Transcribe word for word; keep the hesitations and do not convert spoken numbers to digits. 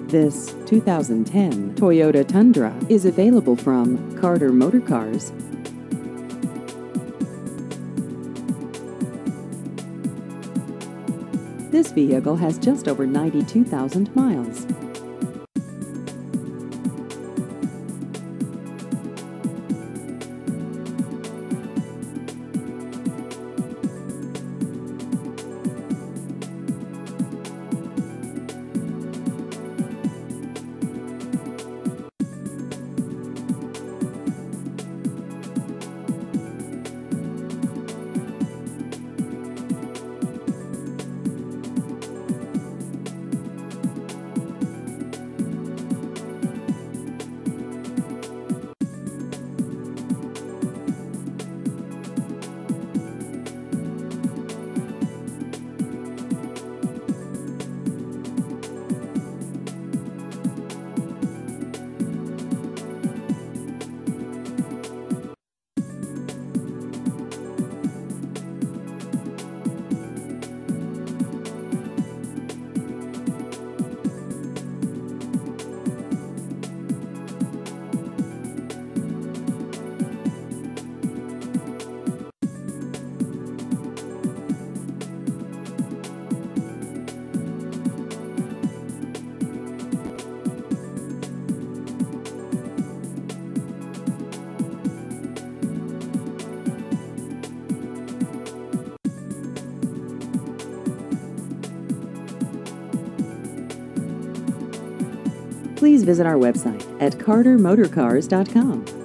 This two thousand ten Toyota Tundra is available from Carter Motor Cars. This vehicle has just over ninety-two thousand miles. Please visit our website at carter motor cars dot com.